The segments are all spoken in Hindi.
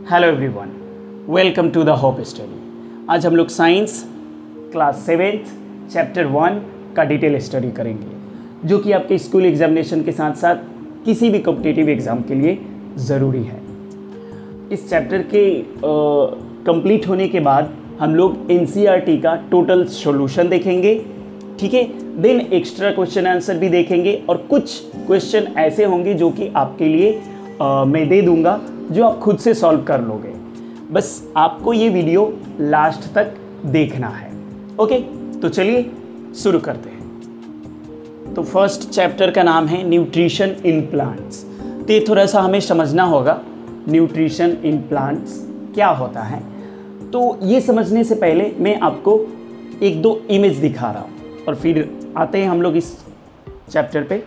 Hello everyone, welcome to the Hope Study. आज हम लोग साइंस क्लास 7th चैप्टर 1 का डिटेल स्टडी करेंगे, जो कि आपके स्कूल एग्जामिनेशन के साथ साथ किसी भी कॉम्पिटिटिव एग्ज़ाम के लिए ज़रूरी है। इस चैप्टर के कंप्लीट होने के बाद हम लोग एनसीईआरटी का टोटल सॉल्यूशन देखेंगे, ठीक है। देन एक्स्ट्रा क्वेश्चन आंसर भी देखेंगे और कुछ क्वेश्चन ऐसे होंगे जो कि आपके लिए मैं दे दूंगा, जो आप खुद से सॉल्व कर लोगे। बस आपको ये वीडियो लास्ट तक देखना है, ओके। तो चलिए शुरू करते हैं। तो फर्स्ट चैप्टर का नाम है न्यूट्रिशन इन प्लांट्स। तो ये थोड़ा सा हमें समझना होगा न्यूट्रिशन इन प्लांट्स क्या होता है। तो ये समझने से पहले मैं आपको एक दो इमेज दिखा रहा हूँ और फिर आते हैं हम लोग इस चैप्टर पे।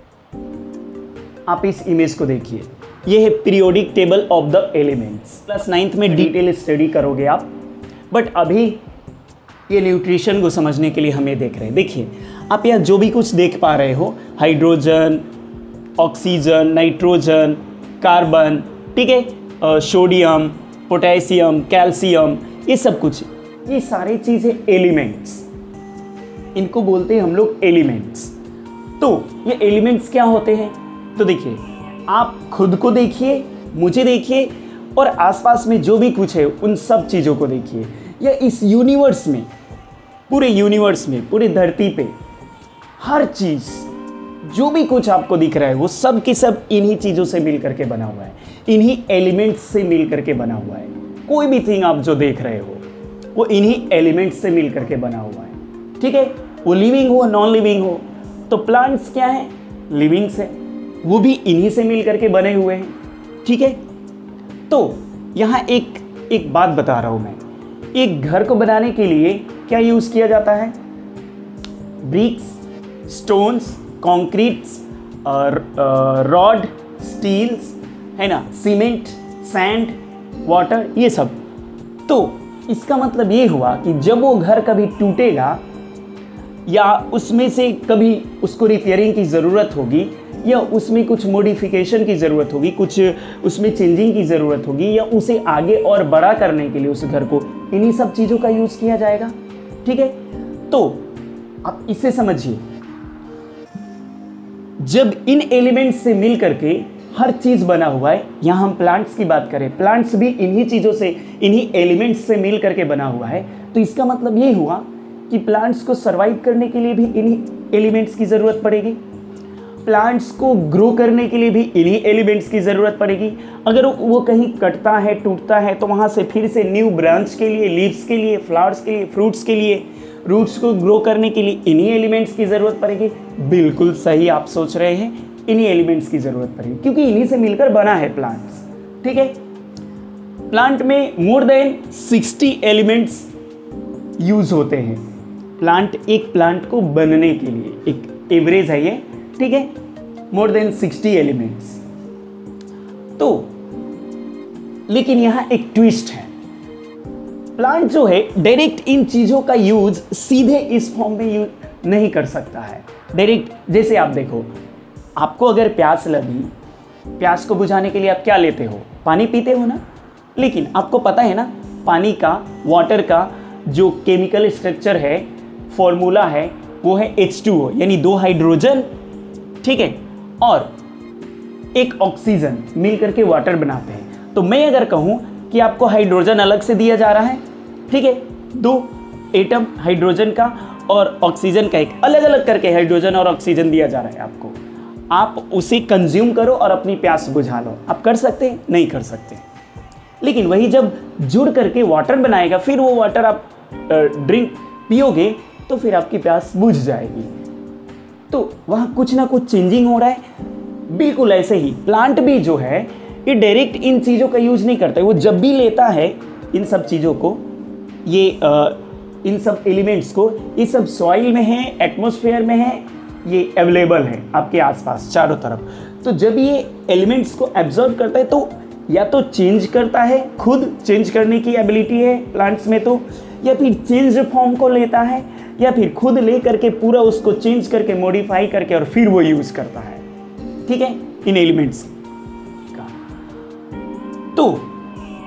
आप इस इमेज को देखिए, ये है periodic table of the elements. Class 9th में डिटेल स्टडी करोगे आप, बट अभी ये न्यूट्रिशन को समझने के लिए हम ये देख रहे हैं। देखिए आप यहाँ जो भी कुछ देख पा रहे हो, हाइड्रोजन, ऑक्सीजन, नाइट्रोजन, कार्बन, ठीक है, सोडियम, पोटेशियम, कैल्शियम, ये सब कुछ, ये सारी चीज़ें एलिमेंट्स, इनको बोलते हैं हम लोग एलिमेंट्स। तो ये एलिमेंट्स क्या होते हैं? तो देखिए, आप खुद को देखिए, मुझे देखिए और आसपास में जो भी कुछ है उन सब चीज़ों को देखिए। या इस यूनिवर्स में, पूरे यूनिवर्स में, पूरी धरती पे हर चीज़ जो भी कुछ आपको दिख रहा है वो सब के सब इन्हीं चीज़ों से मिल करके बना हुआ है, इन्हीं एलिमेंट्स से मिल करके बना हुआ है। कोई भी थिंग आप जो देख रहे हो वो इन्हीं एलिमेंट्स से मिल करके बना हुआ है, ठीक है। वो लिविंग हो, नॉन लिविंग हो। तो प्लांट्स क्या है? लिविंग्स है, वो भी इन्हीं से मिल करके बने हुए हैं, ठीक है। तो यहाँ एक बात बता रहा हूँ मैं, एक घर को बनाने के लिए क्या यूज़ किया जाता है? Bricks, stones, concretes, rod, steels, है ना, सीमेंट, सैंड, वाटर, ये सब। तो इसका मतलब ये हुआ कि जब वो घर कभी टूटेगा या उसमें से कभी उसको रिपेयरिंग की ज़रूरत होगी या उसमें कुछ मॉडिफिकेशन की ज़रूरत होगी, कुछ उसमें चेंजिंग की ज़रूरत होगी, या उसे आगे और बड़ा करने के लिए उस घर को इन्हीं सब चीज़ों का यूज़ किया जाएगा, ठीक है। तो आप इसे समझिए, जब इन एलिमेंट्स से मिल करके हर चीज़ बना हुआ है, यहाँ हम प्लांट्स की बात करें, प्लांट्स भी इन्हीं चीज़ों से, इन्हीं एलिमेंट्स से मिल करके बना हुआ है। तो इसका मतलब ये हुआ कि प्लांट्स को सर्वाइव करने के लिए भी इन्हीं एलिमेंट्स की ज़रूरत पड़ेगी, प्लांट्स को ग्रो करने के लिए भी इन्हीं एलिमेंट्स की ज़रूरत पड़ेगी। अगर वो कहीं कटता है, टूटता है, तो वहाँ से फिर से न्यू ब्रांच के लिए, लीव्स के लिए, फ्लावर्स के लिए, फ्रूट्स के लिए, रूट्स को ग्रो करने के लिए इन्हीं एलिमेंट्स की ज़रूरत पड़ेगी। बिल्कुल सही आप सोच रहे हैं, इन्हीं एलिमेंट्स की ज़रूरत पड़ेगी, क्योंकि इन्हीं से मिलकर बना है प्लांट्स, ठीक है। प्लांट में मोर देन 60 एलिमेंट्स यूज़ होते हैं। एक प्लांट को बनने के लिए एक एवरेज है ये, ठीक है, मोर देन 60 एलिमेंट्स। तो लेकिन यहां एक ट्विस्ट है, प्लांट जो है डायरेक्ट इन चीजों का यूज सीधे इस फॉर्म में यूज नहीं कर सकता है डायरेक्ट। जैसे आप देखो, आपको अगर प्यास लगी, प्यास को बुझाने के लिए आप क्या लेते हो? पानी पीते हो ना। लेकिन आपको पता है ना, पानी का, वाटर का जो केमिकल स्ट्रक्चर है, फॉर्मूला है, वो है H2O, यानी 2 हाइड्रोजन, ठीक है, और एक ऑक्सीजन मिल करके वाटर बनाते हैं। तो मैं अगर कहूं कि आपको हाइड्रोजन अलग से दिया जा रहा है, ठीक है, 2 एटम हाइड्रोजन का और ऑक्सीजन का, एक अलग अलग करके हाइड्रोजन और ऑक्सीजन दिया जा रहा है आपको, आप उसे कंज्यूम करो और अपनी प्यास बुझा लो। आप कर सकते हैं? नहीं कर सकते। लेकिन वही जब जुड़ करके वाटर बनाएगा, फिर वो वाटर आप ड्रिंक पियोगे तो फिर आपकी प्यास बुझ जाएगी। तो वहाँ कुछ ना कुछ चेंजिंग हो रहा है। बिल्कुल ऐसे ही प्लांट भी जो है, ये डायरेक्ट इन चीज़ों का यूज़ नहीं करता है। वो जब भी लेता है इन सब चीज़ों को, ये इन सब एलिमेंट्स को, ये सब सॉइल में है, एटमॉस्फेयर में है, ये अवेलेबल है आपके आसपास चारों तरफ। तो जब ये एलिमेंट्स को एब्जॉर्ब करता है तो या तो चेंज करता है, खुद चेंज करने की एबिलिटी है प्लांट्स में, तो या फिर चेंज फॉर्म को लेता है, या फिर खुद ले करके पूरा उसको चेंज करके, मॉडिफाई करके और फिर वो यूज़ करता है, ठीक है, इन एलिमेंट्स का। तो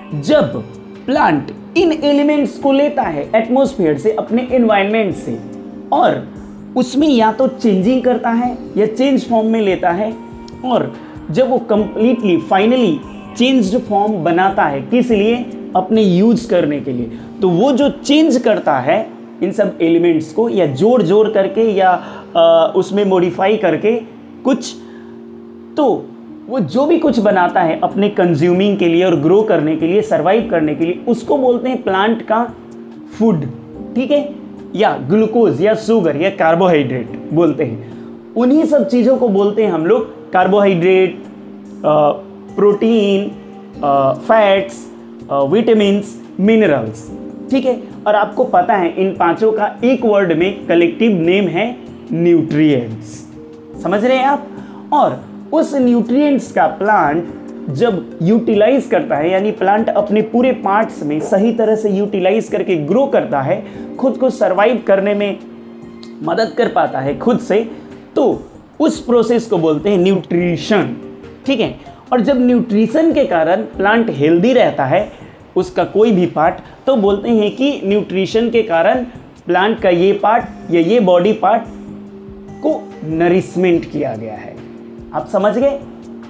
जब प्लांट इन एलिमेंट्स को लेता है एटमॉस्फेयर से, अपने एनवायरनमेंट से, और उसमें या तो चेंजिंग करता है या चेंज फॉर्म में लेता है, और जब वो कंप्लीटली फाइनली चेंज्ड फॉर्म बनाता है, किस लिए? अपने यूज करने के लिए, तो वो जो चेंज करता है इन सब एलिमेंट्स को, या जोड़ जोड़ करके या उसमें मॉडिफाई करके कुछ, तो वो जो भी कुछ बनाता है अपने कंज्यूमिंग के लिए और ग्रो करने के लिए, सर्वाइव करने के लिए, उसको बोलते हैं प्लांट का फूड। ठीक है, या ग्लूकोज या शुगर या कार्बोहाइड्रेट बोलते हैं। उन्हीं सब चीज़ों को बोलते हैं हम लोग carbohydrate, protein, fats, vitamins, minerals. ठीक है, और आपको पता है इन पांचों का एक वर्ड में कलेक्टिव नेम है न्यूट्रिएंट्स। समझ रहे हैं आप? और उस न्यूट्रिएंट्स का प्लांट जब यूटिलाइज करता है, यानी प्लांट अपने पूरे पार्ट्स में सही तरह से यूटिलाइज करके ग्रो करता है, खुद को सरवाइव करने में मदद कर पाता है खुद से, तो उस प्रोसेस को बोलते हैं न्यूट्रिशन। ठीक है, और जब न्यूट्रिशन के कारण प्लांट हेल्दी रहता है, उसका कोई भी पार्ट, तो बोलते हैं कि न्यूट्रिशन के कारण प्लांट का ये पार्ट या ये बॉडी पार्ट को नरिशमेंट किया गया है। आप समझ गए?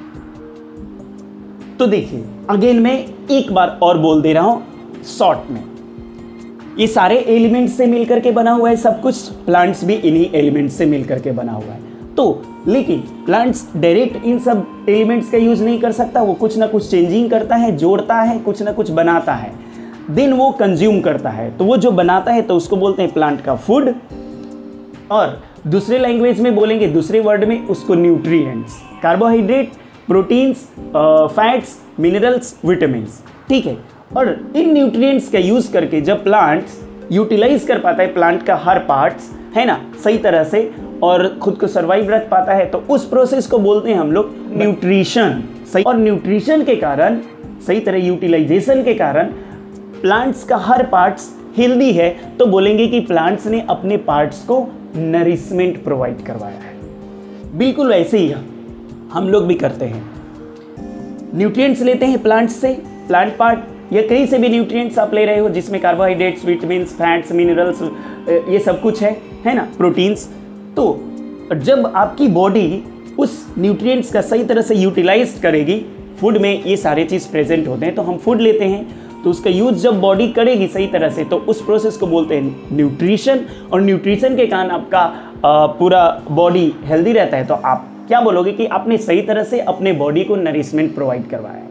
तो देखिए, अगेन मैं एक बार और बोल दे रहा हूं शॉर्ट में, ये सारे एलिमेंट्स से मिलकर के बना हुआ है सब कुछ, प्लांट्स भी इन्हीं एलिमेंट्स से मिलकर के बना हुआ है। तो लेकिन प्लांट्स डायरेक्ट इन सब एलिमेंट्स का यूज नहीं कर सकता, वो कुछ ना कुछ चेंजिंग करता है, जोड़ता है, कुछ ना कुछ बनाता है, देन वो कंज्यूम करता है। तो वो जो बनाता है तो उसको बोलते हैं प्लांट का फूड, और दूसरे लैंग्वेज में बोलेंगे, दूसरे वर्ड में, उसको nutrients, carbohydrate, proteins, fats, minerals, vitamins. ठीक है, और इन न्यूट्रिएंट्स का यूज करके जब प्लांट्स यूटिलाइज कर पाता है प्लांट का हर पार्ट्स, है ना, सही तरह से, और खुद को सर्वाइव रख पाता है, तो उस प्रोसेस को बोलते हैं हम लोग न्यूट्रिशन। सही, और न्यूट्रिशन के कारण, सही तरह यूटिलाइजेशन के कारण प्लांट्स का हर पार्ट्स हेल्दी है, तो बोलेंगे कि प्लांट्स ने अपने पार्ट्स को नरिशमेंट प्रोवाइड करवाया है। बिल्कुल वैसे ही हम लोग भी करते हैं, न्यूट्रिएंट्स लेते हैं प्लांट्स से, प्लांट पार्ट या कहीं से भी न्यूट्रिएंट्स आप ले रहे हो, जिसमें कार्बोहाइड्रेट्स, विटामिन्स, फैट्स, मिनरल्स, ये सब कुछ है ना, प्रोटीन्स। तो जब आपकी बॉडी उस न्यूट्रिएंट्स का सही तरह से यूटिलाइज करेगी, फूड में ये सारे चीज़ प्रेजेंट होते हैं, तो हम फूड लेते हैं, तो उसका यूज जब बॉडी करेगी सही तरह से, तो उस प्रोसेस को बोलते हैं न्यूट्रिशन। और न्यूट्रिशन के कारण आपका पूरा बॉडी हेल्दी रहता है, तो आप क्या बोलोगे कि आपने सही तरह से अपने बॉडी को नरिशमेंट प्रोवाइड करवाया है।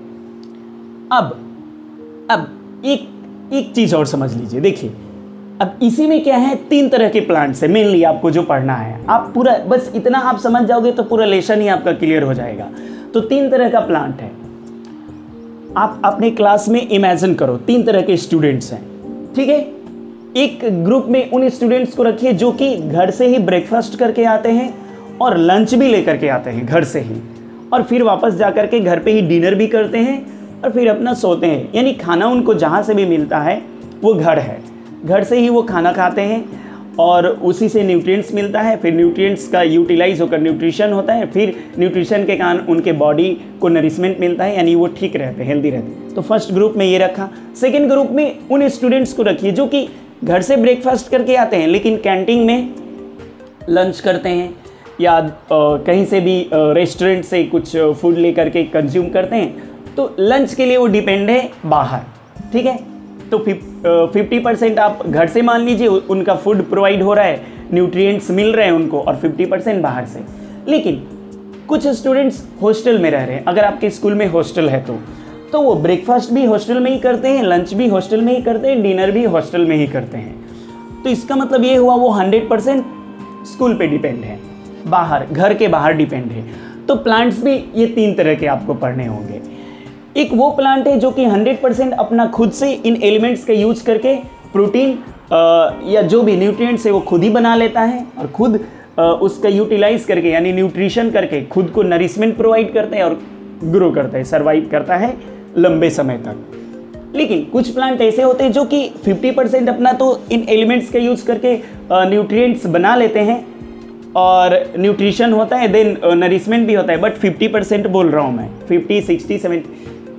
अब एक चीज़ और समझ लीजिए, देखिए, अब इसी में क्या है, 3 तरह के प्लांट्स है मेनली आपको जो पढ़ना है। आप पूरा बस इतना आप समझ जाओगे तो पूरा लेसन ही आपका क्लियर हो जाएगा। तो 3 तरह का प्लांट है। आप अपने क्लास में इमेजिन करो 3 तरह के स्टूडेंट्स हैं, ठीक है। एक ग्रुप में उन स्टूडेंट्स को रखिए जो कि घर से ही ब्रेकफास्ट करके आते हैं और लंच भी लेकर के आते हैं घर से ही, और फिर वापस जा कर के घर पे ही डिनर भी करते हैं और फिर अपना सोते हैं। यानी खाना उनको जहाँ से भी मिलता है वो घर है, घर से ही वो खाना खाते हैं और उसी से न्यूट्रिएंट्स मिलता है। फिर न्यूट्रिएंट्स का यूटिलाइज होकर न्यूट्रिशन होता है, फिर न्यूट्रिशन के कारण उनके बॉडी को नरिशमेंट मिलता है, यानी वो ठीक रहते हैं, हेल्दी रहते हैं। तो फर्स्ट ग्रुप में ये रखा। सेकेंड ग्रुप में उन स्टूडेंट्स को रखिए जो कि घर से ब्रेकफास्ट करके आते हैं लेकिन कैंटीन में लंच करते हैं या कहीं से भी रेस्टोरेंट से कुछ फूड ले करके कंज्यूम करते हैं। तो लंच के लिए वो डिपेंड है बाहर, ठीक है। तो 50% आप घर से मान लीजिए उनका फूड प्रोवाइड हो रहा है, न्यूट्रिएंट्स मिल रहे हैं उनको, और 50% बाहर से। लेकिन कुछ स्टूडेंट्स हॉस्टल में रह रहे हैं, अगर आपके स्कूल में हॉस्टल है तो वो ब्रेकफास्ट भी हॉस्टल में ही करते हैं, लंच भी हॉस्टल में ही करते हैं, डिनर भी हॉस्टल में ही करते हैं। तो इसका मतलब ये हुआ वो 100% स्कूल पे डिपेंड है, बाहर, घर के बाहर डिपेंड है। तो प्लांट्स भी ये 3 तरह के आपको पढ़ने होंगे। एक वो प्लांट है जो कि 100% अपना खुद से इन एलिमेंट्स का यूज करके प्रोटीन या जो भी न्यूट्रिएंट्स है वो खुद ही बना लेता है और खुद उसका यूटिलाइज करके यानी न्यूट्रिशन करके खुद को नरिशमेंट प्रोवाइड करता है और ग्रो करता है, सर्वाइव करता है लंबे समय तक। लेकिन कुछ प्लांट ऐसे होते हैं जो कि 50% अपना तो इन एलिमेंट्स का यूज करके न्यूट्रिएंट्स बना लेते हैं और न्यूट्रिशन होता है, देन नरिशमेंट भी होता है, बट 50% बोल रहा हूँ मैं, 50, 60, 70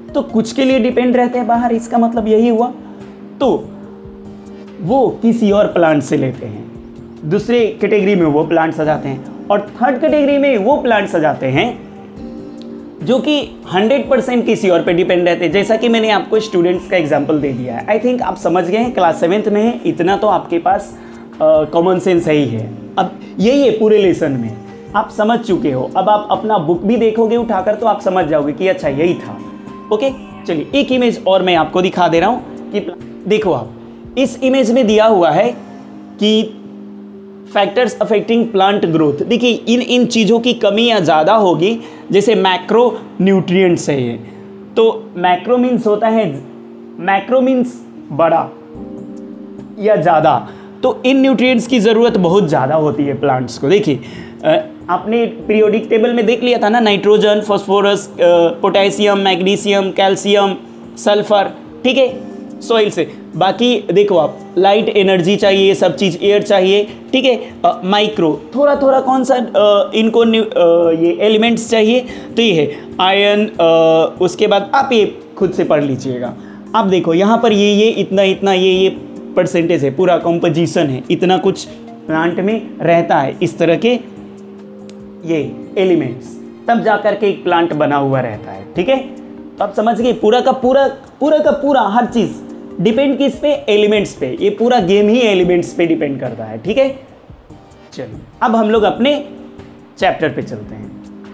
तो कुछ के लिए डिपेंड रहते हैं बाहर, इसका मतलब यही हुआ। तो वो किसी और प्लांट से लेते हैं, दूसरे कैटेगरी में वो प्लांट्स आ जाते हैं, और थर्ड कैटेगरी में वो प्लांट्स आ जाते हैं जो कि 100% किसी और पे डिपेंड रहते हैं। जैसा कि मैंने आपको स्टूडेंट्स का एग्जांपल दे दिया है, आई थिंक आप समझ गए हैं, क्लास 7th में है, इतना तो आपके पास कॉमन सेंस ही है। अब यही है पूरे लेसन में, आप समझ चुके हो। अब आप अपना बुक भी देखोगे उठाकर तो आप समझ जाओगे कि अच्छा यही था। ओके, चलिए एक इमेज और मैं आपको दिखा दे रहा हूँ कि देखो, आप इस इमेज में दिया हुआ है कि फैक्टर्स अफेक्टिंग प्लांट ग्रोथ। देखिए इन चीज़ों की कमी या ज़्यादा होगी, जैसे मैक्रो न्यूट्रिएंट्स है ये, तो मैक्रो मीन्स होता है, मैक्रो मीन्स बड़ा या ज़्यादा, तो इन न्यूट्रिएंट्स की ज़रूरत बहुत ज़्यादा होती है प्लांट्स को। देखिए आपने पीरियोडिक टेबल में देख लिया था ना, nitrogen, phosphorus, potassium, magnesium, calcium, sulphur, ठीक है, सॉइल से। बाकी देखो आप, लाइट एनर्जी चाहिए, ये सब चीज़, एयर चाहिए, ठीक है, माइक्रो थोड़ा थोड़ा कौन सा इनको ये एलिमेंट्स चाहिए, तो ये है आयरन। उसके बाद आप ये खुद से पढ़ लीजिएगा। आप देखो यहाँ पर ये इतना इतना ये परसेंटेज है, पूरा कंपोजिशन है, इतना कुछ प्लांट में रहता है, इस तरह के ये एलिमेंट्स, तब जाकर के एक प्लांट बना हुआ रहता है। ठीक है, तो आप समझ गए, पूरा का पूरा हर चीज़ डिपेंड किस पे, एलिमेंट्स पे। ये पूरा गेम ही एलिमेंट्स पे डिपेंड करता है। ठीक है, चलिए अब हम लोग अपने चैप्टर पे चलते हैं।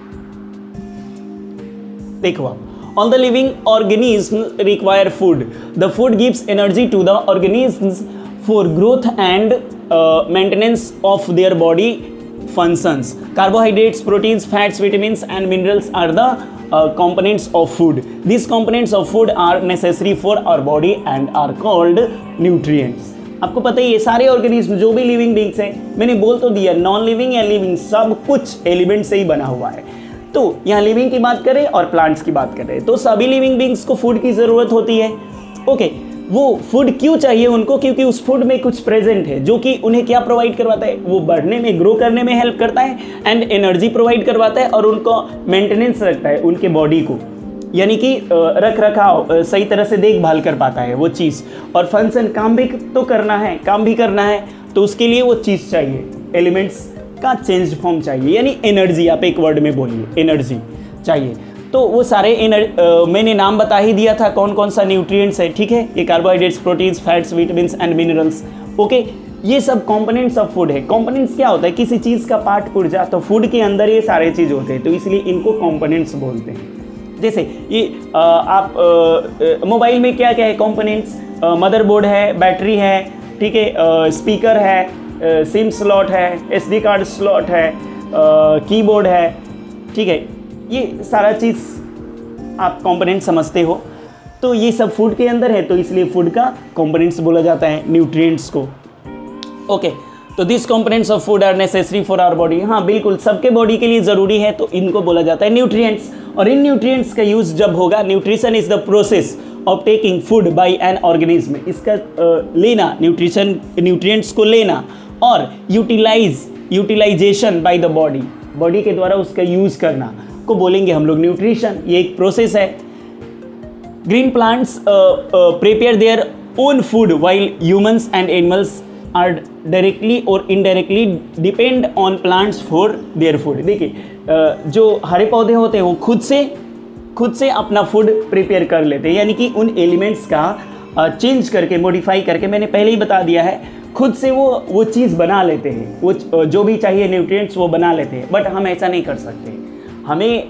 देखो आप, all the living organisms require food. The food gives energy to the organisms for growth and maintenance of their body functions. Carbohydrates, proteins, fats, vitamins and minerals are the components of food. These components of food are necessary for our body and are called nutrients. आपको पता ही ये सारे ऑर्गेनिज्म जो भी लिविंग बींग्स हैं, मैंने बोल तो दिया, नॉन लिविंग या लिविंग सब कुछ एलिमेंट से ही बना हुआ है। तो यहाँ लिविंग की बात करें और प्लांट्स की बात करें तो सभी लिविंग बींग्स को फूड की ज़रूरत होती है। ओके, वो फूड क्यों चाहिए उनको? क्योंकि उस फूड में कुछ प्रेजेंट है जो कि उन्हें क्या प्रोवाइड करवाता है, वो बढ़ने में, ग्रो करने में हेल्प करता है एंड एनर्जी प्रोवाइड करवाता है और उनको मेंटेनेंस रखता है, उनके बॉडी को, यानी कि रख रखाव, सही तरह से देखभाल कर पाता है वो चीज़। और फंक्शन, काम भी तो करना है, काम भी करना है, तो उसके लिए वो चीज़ चाहिए, एलिमेंट्स का चेंज फॉर्म चाहिए, यानी एनर्जी। आप एक वर्ड में बोलिए, एनर्जी चाहिए। तो वो सारे मैंने नाम बता ही दिया था कौन कौन सा न्यूट्रिएंट्स है। ठीक है, ये carbohydrates, proteins, fats, vitamins and minerals. Okay, ये सब कंपोनेंट्स ऑफ फूड है। कंपोनेंट्स क्या होता है? किसी चीज़ का पार्ट पुर्जा, तो फूड के अंदर ये सारे चीज़ होते हैं, तो इसलिए इनको कंपोनेंट्स बोलते हैं। जैसे ये आप मोबाइल में क्या क्या है कंपोनेंट्स? मदरबोर्ड है, बैटरी है, ठीक है, स्पीकर है, सिम स्लॉट है, SD कार्ड स्लॉट है, कीबोर्ड है, ठीक है, ये सारा चीज़ आप कंपोनेंट समझते हो। तो ये सब फूड के अंदर है, तो इसलिए फूड का कंपोनेंट्स बोला जाता है, न्यूट्रिएंट्स को। ओके, तो this components of food are necessary for our body. हाँ बिल्कुल, सबके बॉडी के लिए ज़रूरी है, तो इनको बोला जाता है न्यूट्रिएंट्स। और इन न्यूट्रिएंट्स का यूज़ जब होगा, nutrition is the process of taking food by an organism. इसका लेना, न्यूट्रिएंट्स को लेना और यूटिलाइजेशन बाय द बॉडी के द्वारा उसका यूज़ करना को बोलेंगे हम लोग न्यूट्रिशन। ये एक प्रोसेस है। Green plants prepare their own food while humans and animals are directly और indirectly depend on plants for their food. देखिए जो हरे पौधे होते हैं वो खुद से अपना फूड प्रिपेयर कर लेते हैं, यानी कि उन एलिमेंट्स का चेंज करके, मॉडिफाई करके, मैंने पहले ही बता दिया है, खुद से वो चीज़ बना लेते हैं, वो जो भी चाहिए न्यूट्रिएंट्स वो बना लेते हैं। बट हम ऐसा नहीं कर सकते, हमें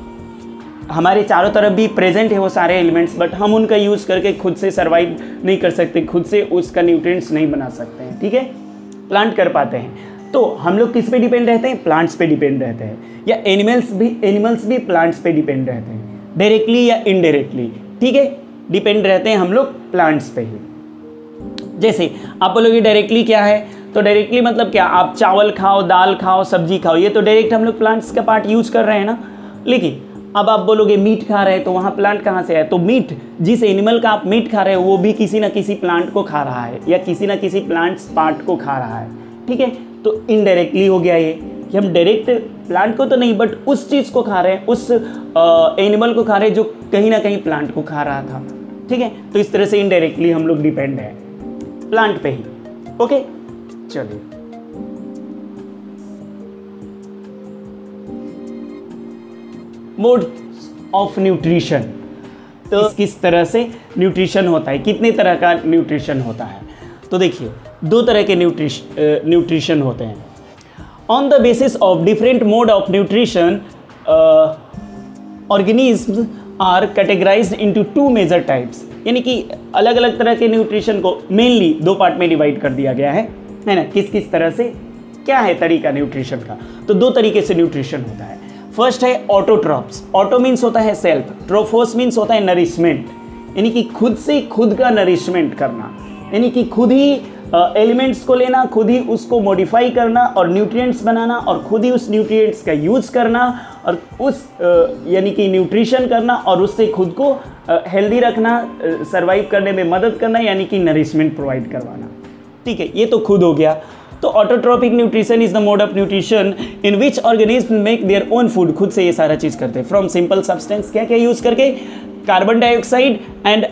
हमारे चारों तरफ भी प्रेजेंट है वो सारे एलिमेंट्स, बट हम उनका यूज़ करके खुद से सर्वाइव नहीं कर सकते, खुद से उसका न्यूट्रिएंट्स नहीं बना सकते हैं। ठीक है, प्लांट कर पाते हैं। तो हम लोग किस पे डिपेंड रहते हैं? प्लांट्स पे डिपेंड रहते हैं, या एनिमल्स भी प्लांट्स पे डिपेंड रहते हैं, डायरेक्टली या इनडायरेक्टली। ठीक है, डिपेंड रहते हैं हम लोग प्लांट्स पे ही। जैसे आप बोलोगे डायरेक्टली क्या है, तो डायरेक्टली मतलब क्या, आप चावल खाओ, दाल खाओ, सब्जी खाओ, ये तो डायरेक्ट हम लोग प्लांट्स का पार्ट यूज़ कर रहे हैं ना। लेकिन अब आप बोलोगे मीट खा रहे हैं, तो वहाँ प्लांट कहाँ से है? तो मीट, जिस एनिमल का आप मीट खा रहे हो वो भी किसी ना किसी प्लांट को खा रहा है, या किसी ना किसी प्लांट्स पार्ट को खा रहा है। ठीक है, तो इनडायरेक्टली हो गया ये। कि हम डायरेक्ट प्लांट को तो नहीं बट उस चीज़ को खा रहे हैं, उस एनिमल को खा रहे हैं जो कहीं ना कहीं प्लांट को खा रहा था। ठीक है, तो इस तरह से इनडायरेक्टली हम लोग डिपेंड है प्लांट पे ही। ओके, चलिए मोड ऑफ न्यूट्रिशन, तो किस तरह से न्यूट्रिशन होता है, कितने तरह का न्यूट्रिशन होता है। तो देखिए 2 तरह के न्यूट्रिशन होते हैं। On the basis of different mode of nutrition organism are categorised into 2 major types, यानी कि अलग अलग तरह के न्यूट्रिशन को मेनली 2 पार्ट में डिवाइड कर दिया गया है ना। किस किस तरह से क्या है तरीका न्यूट्रिशन का, तो 2 तरीके से न्यूट्रिशन होता है। फर्स्ट है ऑटोट्रॉप्स। ऑटो मीन्स होता है सेल्फ, ट्रोफोस मीन्स होता है नरिशमेंट, यानी कि खुद से खुद का नरिशमेंट करना, यानी कि खुद ही एलिमेंट्स को लेना, खुद ही उसको मॉडिफाई करना और न्यूट्रिएंट्स बनाना और खुद ही उस न्यूट्रिएंट्स का यूज़ करना और उस यानी कि न्यूट्रिशन करना और उससे खुद को हेल्दी रखना, सर्वाइव करने में मदद करना, यानी कि नरिशमेंट प्रोवाइड करवाना। ठीक है, ये तो खुद हो गया। तो autotrophic nutrition is the mode of nutrition in which organism make their own food, खुद से ये सारा चीज़ करते हैं फ्रॉम सिंपल सब्सटेंस, क्या क्या यूज़ करके, कार्बन डाइऑक्साइड एंड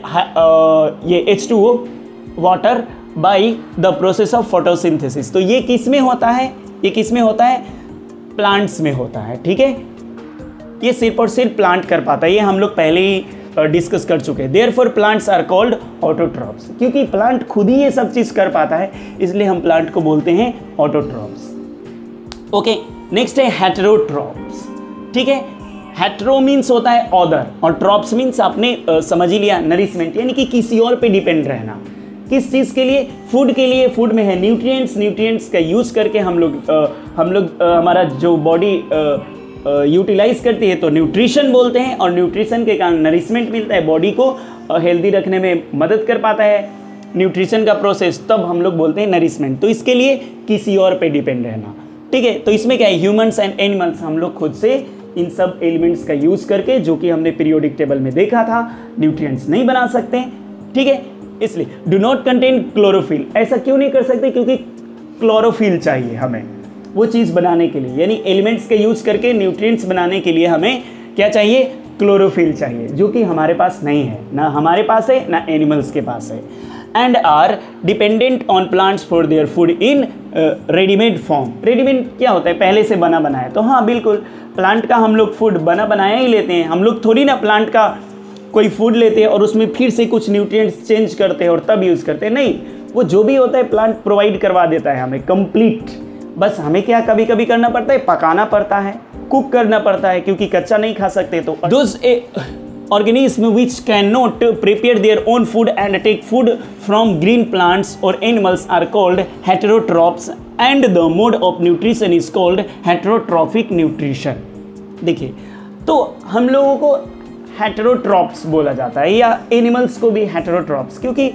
ये H2O water by the process of photosynthesis. तो ये किस में होता है, ये किस में होता है, प्लांट्स में होता है। ठीक है, ये सिर्फ और सिर्फ प्लांट कर पाता है, ये हम लोग पहले ही डिस्कस कर चुके हैं। Therefore plants are called autotrophs, क्योंकि प्लांट खुद ही ये सब चीज़ कर पाता है, इसलिए हम प्लांट को बोलते हैं ऑटोट्रॉप्स। ओके, नेक्स्ट है हेटेरोट्रॉप्स। ठीक है, हेटेरो मीन्स होता है अदर और ट्रॉप्स मीन्स आपने समझ ही लिया नरिशमेंट, यानी कि किसी और पे डिपेंड रहना। किस चीज़ के लिए, फूड के लिए। फूड में है न्यूट्रिएंट्स, न्यूट्रिएंट्स का यूज़ करके हम लोग हमारा जो बॉडी यूटिलाइज करती है तो न्यूट्रिशन बोलते हैं, और न्यूट्रिशन के कारण नरिशमेंट मिलता है, बॉडी को हेल्दी रखने में मदद कर पाता है न्यूट्रिशन का प्रोसेस, तब हम लोग बोलते हैं नरिशमेंट। तो इसके लिए किसी और पे डिपेंड रहना। ठीक है, तो इसमें क्या है, ह्यूमंस एंड एनिमल्स, हम लोग खुद से इन सब एलिमेंट्स का यूज़ करके, जो कि हमने पीरियोडिक टेबल में देखा था, न्यूट्रिएंट्स नहीं बना सकते। ठीक है, इसलिए डू नॉट कंटेन क्लोरोफिल। ऐसा क्यों नहीं कर सकते, क्योंकि क्लोरोफिल चाहिए हमें वो चीज़ बनाने के लिए, यानी एलिमेंट्स के यूज करके न्यूट्रिएंट्स बनाने के लिए हमें क्या चाहिए, क्लोरोफिल चाहिए, जो कि हमारे पास नहीं है, ना हमारे पास है ना एनिमल्स के पास है। And are dependent on plants for their food in readymade form. Readymade क्या होता है, पहले से बना बनाया। तो हाँ बिल्कुल, प्लांट का हम लोग फूड बना बनाया ही लेते हैं। हम लोग थोड़ी ना प्लांट का कोई फूड लेते हैं और उसमें फिर से कुछ न्यूट्रिएंट्स चेंज करते हैं और तब यूज़ करते हैं, नहीं, वो जो भी होता है प्लांट प्रोवाइड करवा देता है हमें कंप्लीट। बस हमें क्या कभी कभी करना पड़ता है, पकाना पड़ता है, कुक करना पड़ता है, क्योंकि कच्चा नहीं खा सकते। तो those organism which cannot prepare their own food and take food from green plants or animals are called heterotrophs and the mode of nutrition is called heterotrophic nutrition। देखिए, तो हम लोगों को हेटेरोट्रॉप्स बोला जाता है, या एनिमल्स को भी हेटेरोट्रॉप्स, क्योंकि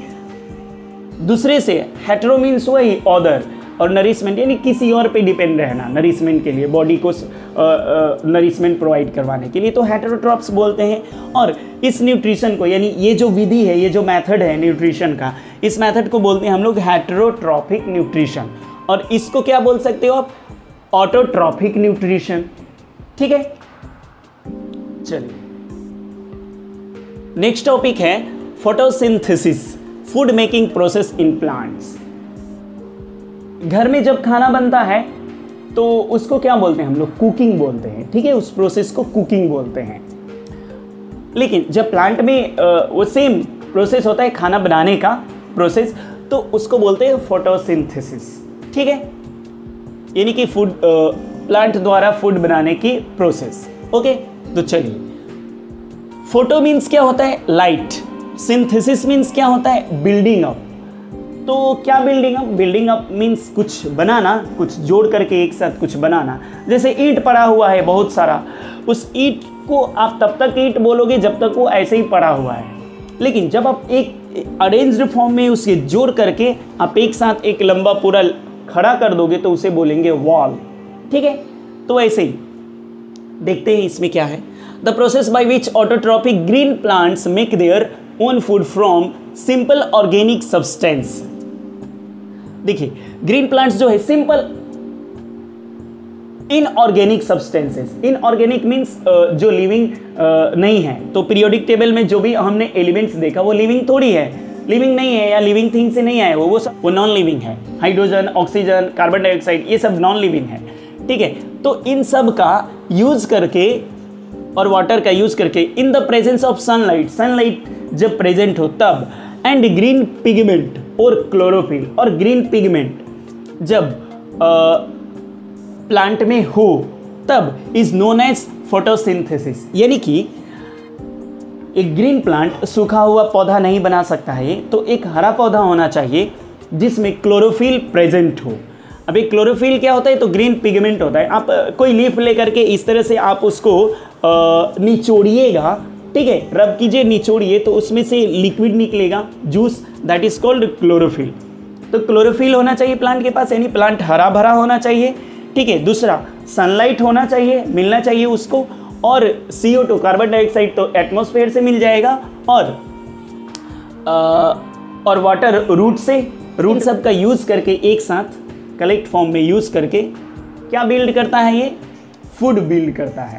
दूसरे से हेटेरो मीन्स वही अदर और नरिशमेंट, यानी किसी और पे डिपेंड रहना नरिशमेंट के लिए, बॉडी को नरिशमेंट प्रोवाइड करवाने के लिए, तो हेटेरोट्रॉप्स बोलते हैं। और इस न्यूट्रिशन को, यानी ये जो विधि है, ये जो मेथड है न्यूट्रिशन का, इस मेथड को बोलते हैं हम लोग हेटेरोट्रॉपिक न्यूट्रिशन, और इसको क्या बोल सकते हो आप, ऑटोट्रॉपिक न्यूट्रिशन। ठीक है, चलिए नेक्स्ट टॉपिक है photosynthesis, food making process in plants. घर में जब खाना बनता है तो उसको क्या बोलते हैं हम लोग, कुकिंग बोलते हैं। ठीक है, उस प्रोसेस को कुकिंग बोलते हैं। लेकिन जब प्लांट में वो सेम प्रोसेस होता है खाना बनाने का प्रोसेस, तो उसको बोलते हैं फोटोसिंथेसिस। ठीक है, यानी कि फूड प्लांट द्वारा फूड बनाने की प्रोसेस। ओके, तो चलिए, फोटो मीन्स क्या होता है, लाइट। सिंथेसिस मीन्स क्या होता है, बिल्डिंग अप। तो क्या building up, building up means कुछ बनाना, कुछ जोड़ करके एक साथ कुछ बनाना। जैसे ईंट पड़ा हुआ है बहुत सारा, उस ईंट को आप तब तक ईंट बोलोगे जब तक वो ऐसे ही पड़ा हुआ है, लेकिन जब आप एक अरेंज्ड फॉर्म में उसे जोड़ करके आप एक साथ एक लंबा पूरा खड़ा कर दोगे तो उसे बोलेंगे वॉल। ठीक है, तो ऐसे ही देखते हैं इसमें क्या है। The process by which autotrophic green plants make their own food from simple organic substance. देखिए, ग्रीन प्लांट्स जो है simple inorganic substances. Inorganic means जो लिविंग नहीं है। तो पीरियोडिक टेबल में जो भी हमने एलिमेंट्स देखा वो लिविंग थोड़ी है, लिविंग नहीं है या लिविंग थिंग से नहीं आए वो सब वो नॉन लिविंग है। हाइड्रोजन, ऑक्सीजन, कार्बन डाइऑक्साइड ये सब नॉन लिविंग है, ठीक है। तो इन सब का यूज करके और वाटर का यूज करके in the presence of sunlight, sunlight जब प्रेजेंट हो तब, एंड ग्रीन पिगमेंट और क्लोरोफिल, और ग्रीन पिगमेंट जब प्लांट में हो तब इज नोन एज फोटोसिंथेसिस। यानी कि एक ग्रीन प्लांट सूखा हुआ पौधा नहीं बना सकता है, तो एक हरा पौधा होना चाहिए जिसमें क्लोरोफिल प्रेजेंट हो। अब एक क्लोरोफिल क्या होता है, तो ग्रीन पिगमेंट होता है। आप कोई लीफ लेकर के इस तरह से आप उसको निचोड़िएगा, ठीक है, रब कीजिए, निचोड़िए, तो उसमें से लिक्विड निकलेगा, juice, that is called chlorophyll. तो क्लोरोफिल होना चाहिए प्लांट के पास, यानी प्लांट हरा भरा होना चाहिए, ठीक है। दूसरा, सनलाइट होना चाहिए, मिलना चाहिए उसको, और CO2 कार्बन डाइऑक्साइड तो एटमॉस्फेयर से मिल जाएगा, और वाटर रूट से, रूट सब का यूज करके एक साथ कलेक्ट फॉर्म में यूज करके क्या बिल्ड करता है, ये फूड बिल्ड करता है,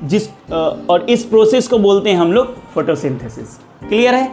और इस प्रोसेस को बोलते हैं हम लोग फोटोसिंथेसिस। क्लियर है?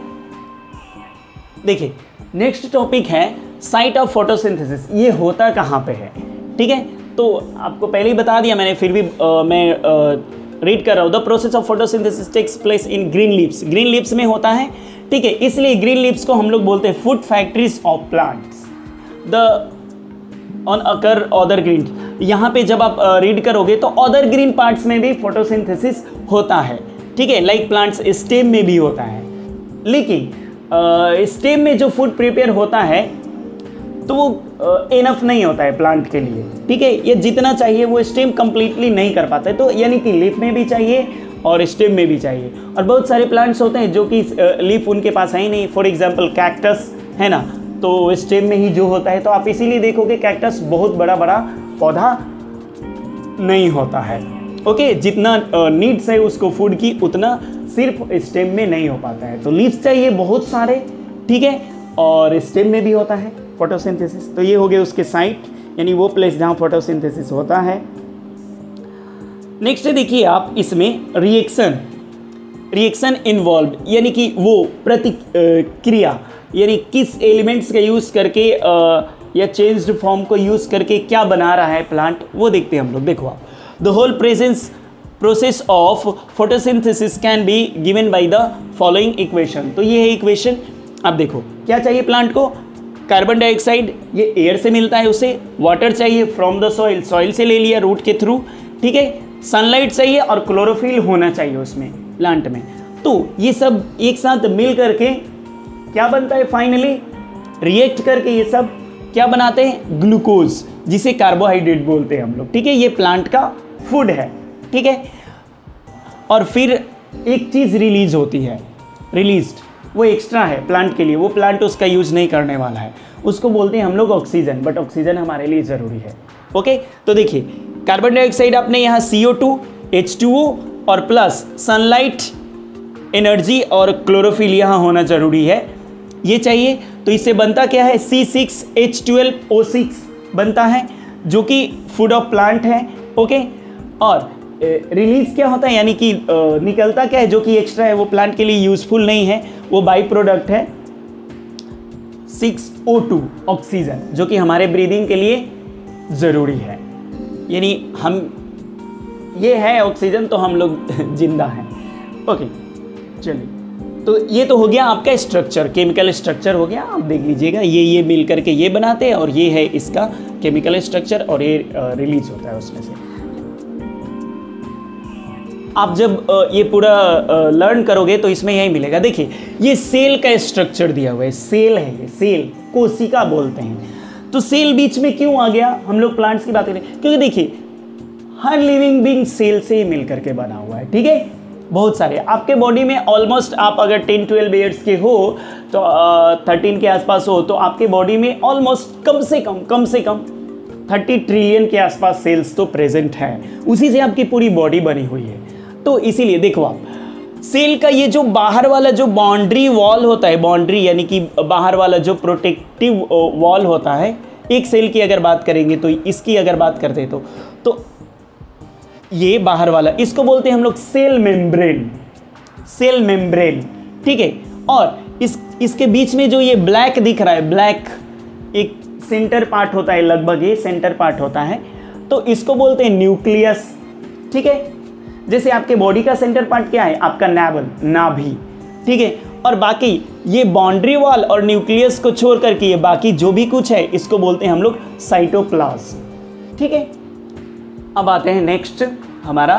देखिए नेक्स्ट टॉपिक है साइट ऑफ फोटोसिंथेसिस। ये होता कहाँ पे है, ठीक है। तो आपको पहले ही बता दिया मैंने, फिर भी मैं रीड कर रहा हूँ। The process of photosynthesis takes place in green leaves. Green leaves में होता है, ठीक है, इसलिए ग्रीन लीव्स को हम लोग बोलते हैं food factories of plants. The on occur other green, यहाँ पे जब आप रीड करोगे तो अदर ग्रीन पार्ट्स में भी फोटोसिंथेसिस होता है, ठीक है, लाइक प्लांट्स स्टेम में भी होता है। लेकिन स्टेम में जो फूड प्रिपेयर होता है तो वो इनफ नहीं होता है प्लांट के लिए, ठीक है। ये जितना चाहिए वो स्टेम कंप्लीटली नहीं कर पाता है, तो यानी कि लीफ में भी चाहिए और स्टेम में भी चाहिए। और बहुत सारे प्लांट्स होते हैं जो कि लीफ उनके पास है ही नहीं, फॉर एग्जांपल कैक्टस है ना, तो स्टेम में ही जो होता है। तो आप इसीलिए देखोगे कैक्टस बहुत बड़ा बड़ा पौधा नहीं होता है, ओके। जितना नीड्स है उसको फूड की, उतना सिर्फ स्टेम में नहीं हो पाता है। तो लीव्स चाहिए बहुत सारे, ठीक है, और स्टेम में भी होता है फोटोसिंथेसिस। तो ये हो गए उसके साइट, यानी वो प्लेस जहाँ फोटोसिंथेसिस होता है। नेक्स्ट देखिए आप, इसमें रिएक्शन इन्वॉल्व, यानी कि वो प्रतिक्रिया, यानी किस एलिमेंट्स का यूज़ करके या चेंज्ड फॉर्म को यूज़ करके क्या बना रहा है प्लांट, वो देखते हैं हम लोग। देखो आप, the whole process of photosynthesis can be given by the following equation. तो ये है इक्वेशन। अब देखो क्या चाहिए प्लांट को, कार्बन डाइऑक्साइड ये एयर से मिलता है, उसे वाटर चाहिए फ्रॉम द सॉइल, सॉइल से ले लिया रूट के थ्रू, ठीक है। सनलाइट चाहिए और क्लोरोफिल होना चाहिए उसमें प्लांट में। तो ये सब एक साथ मिल करके क्या बनता है, फाइनली रिएक्ट करके ये सब क्या बनाते हैं, ग्लूकोज, जिसे कार्बोहाइड्रेट बोलते हैं हम लोग, ठीक है। ये प्लांट का फूड है, ठीक है। और फिर एक चीज़ रिलीज होती है, रिलीज्ड, वो एक्स्ट्रा है प्लांट के लिए, वो प्लांट उसका यूज नहीं करने वाला है, उसको बोलते हैं हम लोग ऑक्सीजन, बट ऑक्सीजन हमारे लिए ज़रूरी है, ओके। तो देखिए कार्बन डाइऑक्साइड आपने यहाँ CO2, H2O और प्लस सनलाइट, एनर्जी और क्लोरोफिल यहाँ होना ज़रूरी है, ये चाहिए। तो इससे बनता क्या है, C6H12O6 बनता है, जो कि फूड ऑफ प्लांट है, ओके। और रिलीज क्या होता है, यानी कि निकलता क्या है जो कि एक्स्ट्रा है, वो प्लांट के लिए यूजफुल नहीं है, वो बाई प्रोडक्ट है 6O2 ऑक्सीजन, जो कि हमारे ब्रीदिंग के लिए ज़रूरी है। यानी हम ये है ऑक्सीजन तो हम लोग जिंदा हैं, ओके। चलिए, तो ये तो हो गया आपका स्ट्रक्चर, केमिकल स्ट्रक्चर हो गया, आप देख लीजिएगा, ये मिल करके ये बनाते हैं, और ये है इसका केमिकल स्ट्रक्चर, और ये रिलीज होता है उसमें से। आप जब ये पूरा लर्न करोगे तो इसमें यही मिलेगा। देखिए ये सेल का स्ट्रक्चर दिया हुआ है, सेल है ये, सेल कोशिका बोलते हैं। तो सेल बीच में क्यों आ गया, हम लोग प्लांट्स की बात करें, क्योंकि देखिए हर लिविंग बीइंग सेल से ही मिल करके बना हुआ है, ठीक है। बहुत सारे आपके बॉडी में ऑलमोस्ट, आप अगर 10-12 ईयर्स के हो तो 13 के आसपास हो, तो आपके बॉडी में ऑलमोस्ट कम से कम 30 ट्रिलियन के आसपास सेल्स तो प्रेजेंट हैं, उसी से आपकी पूरी बॉडी बनी हुई है। तो इसीलिए देखो आप, सेल का ये जो बाहर वाला जो बाउंड्री वॉल होता है, बाउंड्री यानी कि बाहर वाला जो प्रोटेक्टिव वॉल होता है, एक सेल की अगर बात करेंगे तो इसकी अगर बात करते हैं तो ये बाहर वाला, इसको बोलते हैं हम लोग सेल मेम्ब्रेन, सेल मेम्ब्रेन, ठीक है। और इसके बीच में जो ये ब्लैक दिख रहा है, ब्लैक एक सेंटर पार्ट होता है, लगभग ये सेंटर पार्ट होता है, तो इसको बोलते हैं न्यूक्लियस, ठीक है। जैसे आपके बॉडी का सेंटर पार्ट क्या है, आपका नाभन, नाभि, ठीक है। और बाकी ये बाउंड्री वॉल और न्यूक्लियस को छोड़ करके ये बाकी जो भी कुछ है इसको बोलते हैं हम लोग साइटोप्लाज्म, ठीक है। अब आते हैं नेक्स्ट, हमारा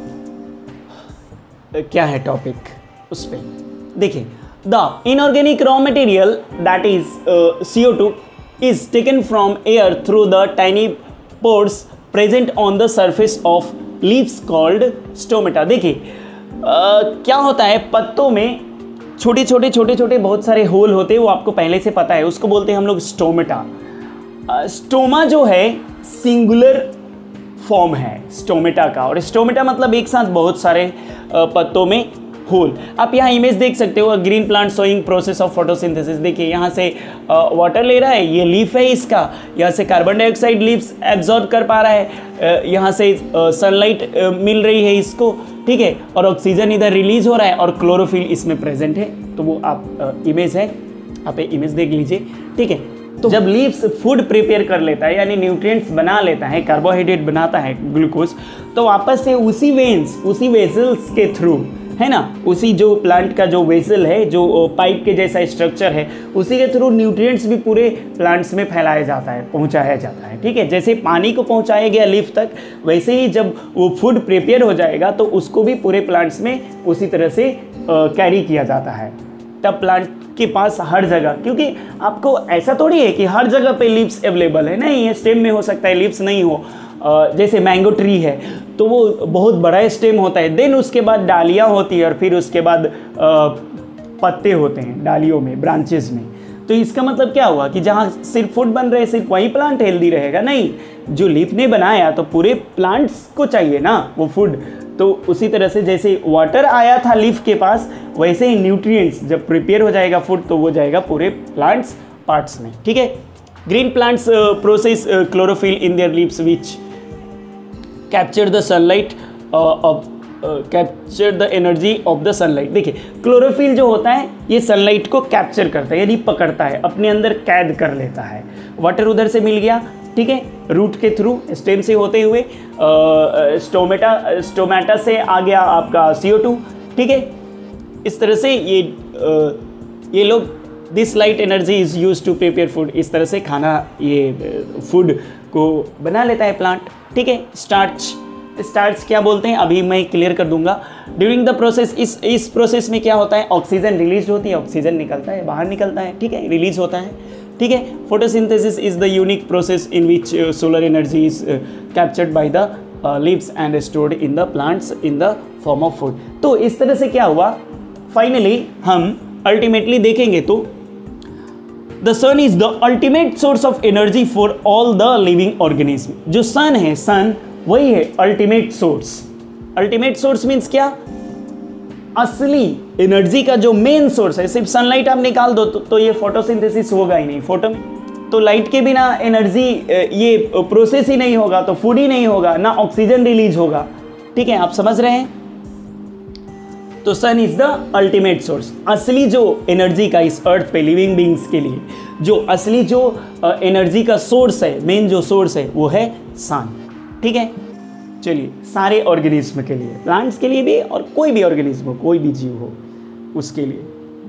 क्या है टॉपिक, उस पे देखिए। The inorganic raw material that is CO2 is taken from air through the tiny pores present on the surface of leaves called stomata। देखिए क्या होता है, पत्तों में छोटे छोटे बहुत सारे होल होते हैं, वो आपको पहले से पता है, उसको बोलते हैं हम लोग स्टोमेटा। स्टोमा जो है सिंगुलर फॉर्म है स्टोमेटा का, और स्टोमेटा मतलब एक साथ बहुत सारे पत्तों में होल। आप यहाँ इमेज देख सकते हो, green plant showing process of photosynthesis. देखिए यहाँ से वाटर ले रहा है, ये लीफ है इसका, यहाँ से कार्बन डाइऑक्साइड लीव्स एब्जॉर्ब कर पा रहा है, यहाँ से सनलाइट मिल रही है इसको, ठीक है, और ऑक्सीजन इधर रिलीज हो रहा है और क्लोरोफिल इसमें प्रेजेंट है। तो वो आप इमेज है, आप इमेज देख लीजिए, ठीक है। तो जब लीव्स फूड प्रिपेयर कर लेता है, यानी न्यूट्रिएंट्स बना लेता है, कार्बोहाइड्रेट बनाता है, ग्लूकोज, तो वापस से उसी वेन्स, उसी वेसल्स के थ्रू, है ना, उसी जो प्लांट का जो वेसल है, जो पाइप के जैसा स्ट्रक्चर है, उसी के थ्रू न्यूट्रिएंट्स भी पूरे प्लांट्स में फैलाया जाता है, पहुंचाया जाता है, ठीक है। जैसे पानी को पहुंचाया गया लीफ तक, वैसे ही जब वो फूड प्रिपेयर हो जाएगा तो उसको भी पूरे प्लांट्स में उसी तरह से कैरी किया जाता है। तब प्लांट के पास हर जगह, क्योंकि आपको ऐसा थोड़ी है कि हर जगह पे लीव्स अवेलेबल है, नहीं, ये स्टेम में हो सकता है लीव्स नहीं हो। जैसे मैंगो ट्री है तो वो बहुत बड़ा स्टेम होता है, देन उसके बाद डालियाँ होती है और फिर उसके बाद पत्ते होते हैं डालियों में, ब्रांचेस में। तो इसका मतलब क्या हुआ कि जहाँ सिर्फ फूड बन रहे सिर्फ वही प्लांट हेल्दी रहेगा, नहीं, जो लीफ ने बनाया तो पूरे प्लांट्स को चाहिए ना वो फूड। तो उसी तरह से जैसे वाटर आया था लीफ के पास, वैसे ही न्यूट्रिएंट्स जब प्रिपेयर हो जाएगा फूड तो वो जाएगा पूरे प्लांट्स पार्ट्स में, ठीक है। Green plants process chlorophyll in their leaves which capture the sunlight capture the energy of the sunlight. देखिए क्लोरोफिल जो होता है ये सनलाइट को कैप्चर करता है, यानी पकड़ता है, अपने अंदर कैद कर लेता है। वाटर उधर से मिल गया, ठीक है, रूट के थ्रू, स्टेम से होते हुए स्टोमेटा से आ गया आपका CO2, ठीक है। इस तरह से ये लोग this light energy is use to prepare food, इस तरह से खाना, ये फूड को बना लेता है प्लांट, ठीक है। स्टार्च क्या बोलते हैं अभी मैं क्लियर कर दूंगा। ड्यूरिंग द प्रोसेस, इस प्रोसेस में क्या होता है, ऑक्सीजन रिलीज होती है, ऑक्सीजन निकलता है, बाहर निकलता है, ठीक है, रिलीज होता है, ठीक है। Photosynthesis is the unique process in which solar energy is captured by the leaves and stored in the plants in the form of food. तो इस तरह से क्या हुआ, फाइनली हम अल्टीमेटली देखेंगे तो the sun is the ultimate source of energy for all the living organism. जो सन है, सन वही है ultimate source. Ultimate source means क्या, असली एनर्जी का जो मेन सोर्स है। सिर्फ सनलाइट आप निकाल दो तो ये फोटोसिंथेसिस होगा ही नहीं, फोटो में तो लाइट के बिना एनर्जी ये प्रोसेस ही नहीं होगा, तो फूड ही नहीं होगा, ना ऑक्सीजन रिलीज होगा, ठीक है, आप समझ रहे हैं। तो sun is the ultimate source. असली जो एनर्जी का इस अर्थ पे लिविंग बींग्स के लिए जो असली जो एनर्जी का सोर्स है, मेन जो सोर्स है वो है सन, ठीक है। चलिए, सारे ऑर्गेनिज्म के लिए, प्लांट्स के लिए भी और कोई भी ऑर्गेनिज्म हो, कोई भी जीव हो, उसके लिए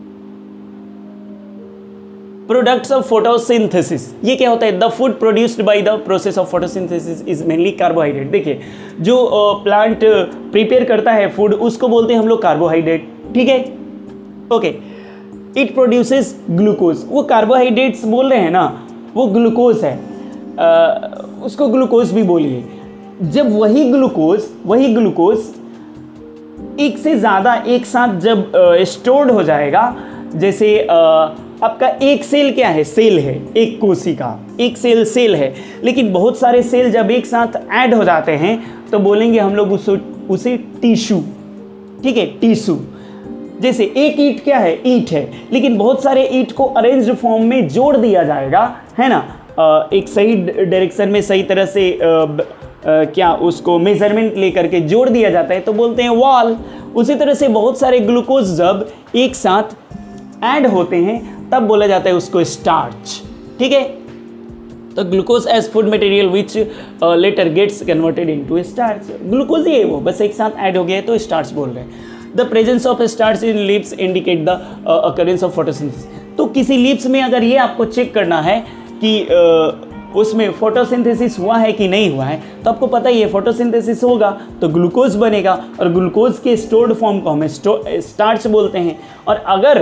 प्रोडक्ट्स ऑफ फोटोसिंथेसिस, ये क्या होता है, the food produced by the process of photosynthesis is mainly carbohydrate. देखिए जो प्लांट प्रिपेयर करता है फूड उसको बोलते हैं हम लोग कार्बोहाइड्रेट, ठीक है, ओके। इट प्रोड्यूसेस ग्लूकोज, वो कार्बोहाइड्रेट्स बोल रहे हैं ना, वो ग्लूकोज है, उसको ग्लूकोज भी बोलिए। जब वही ग्लूकोज एक से ज़्यादा एक साथ जब स्टोर्ड हो जाएगा, जैसे आपका एक सेल क्या है, सेल है, एक कोशिका, एक सेल है, लेकिन बहुत सारे सेल जब एक साथ ऐड हो जाते हैं तो बोलेंगे हम लोग उसे टिश्यू, ठीक है, टिश्यू। जैसे एक ईंट क्या है, ईंट है, लेकिन बहुत सारे ईंट को अरेंज्ड फॉर्म में जोड़ दिया जाएगा, है ना, एक सही डायरेक्शन में सही तरह से क्या उसको मेजरमेंट लेकर के जोड़ दिया जाता है तो बोलते हैं वॉल। उसी तरह से बहुत सारे ग्लूकोज जब एक साथ ऐड होते हैं तब बोला जाता है उसको स्टार्च। ठीक है, तो glucose as food material which later gets converted into starch. Glucose ही है वो, बस एक साथ ऐड हो गया है तो स्टार्च बोल रहे हैं। The presence of starch in leaves indicate the occurrence of photosynthesis. तो किसी लीव्स में अगर ये आपको चेक करना है कि उसमें फोटोसिंथेसिस हुआ है कि नहीं हुआ है, तो आपको पता ही है फोटोसिंथेसिस होगा तो ग्लूकोज बनेगा, और ग्लूकोज के स्टोर्ड फॉर्म को हम स्टार्च बोलते हैं। और अगर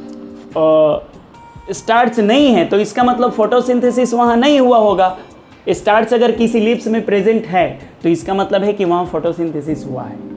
स्टार्च नहीं है तो इसका मतलब फोटोसिंथेसिस वहाँ नहीं हुआ होगा। स्टार्च अगर किसी लीव्स में प्रेजेंट है तो इसका मतलब है कि वहाँ फोटोसिंथेसिस हुआ है।